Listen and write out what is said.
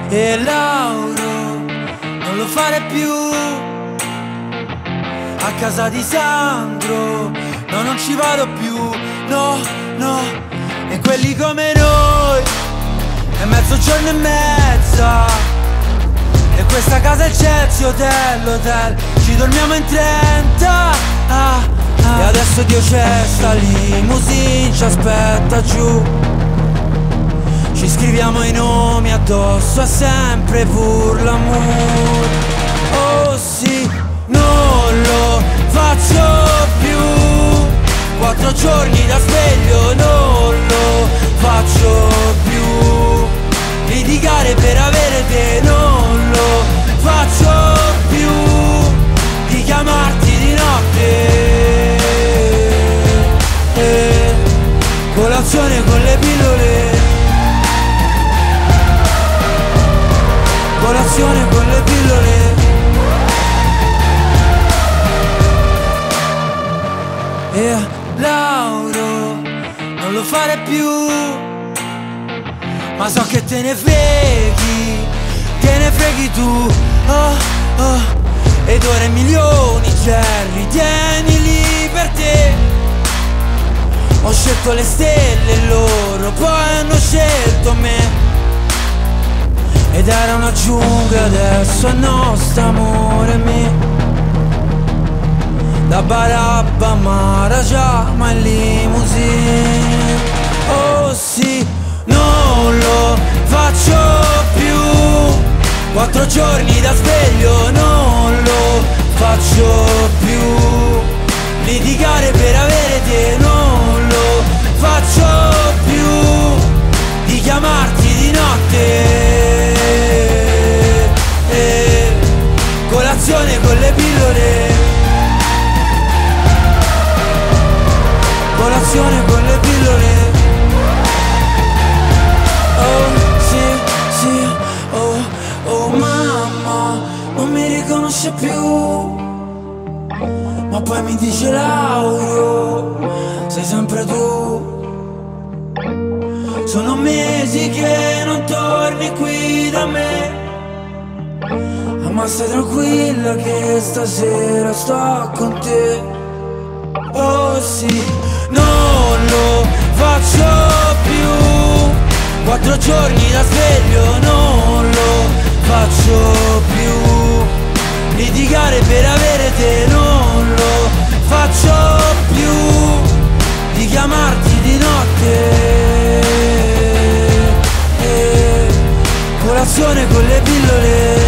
E Lauro, non lo fare più. A casa di Sandro, no, non ci vado più. No, no. E quelli come noi, è mezzogiorno e mezza. E questa casa è Chelsea Hotel, hotel. Ci dormiamo in 30. E adesso Dio c'è, sta limousine ci aspetta giù. Ci scriviamo i nomi addosso, è sempre pour l'amour. Oh sì, non lo faccio più. 4 giorni da sveglio, non lo faccio più. Litigare per avere te, non lo faccio più. Di chiamarti di notte, colazione con le pillole. Colazione con le pillole. E Lauro, non lo fare più. Ma so che te ne freghi tu. Oh, oh. Ed ora i milioni, Jerry, tienili per te. Ho scelto le stelle, loro poi hanno scelto me. Ed era una giungla, adesso è nostro amore mio. Da Barabba a Maraja, ma in limousine. Oh sì, non lo faccio più. 4 giorni da sveglio, non lo faccio più. Litigare per avere te, non lo faccio più. Di chiamarti di notte, colazione con le pillole. Colazione con le pillole. Oh sì, sì, oh, oh mamma, non mi riconosce più. Ma poi mi dice Lauro, sei sempre tu. Sono mesi che non torni qui da me. Ma stai tranquilla che stasera sto con te. Oh sì, non lo faccio più. 4 giorni da sveglio, non lo faccio più. Litigare per avere te, non lo faccio più. Di chiamarti di notte, colazione con le pillole.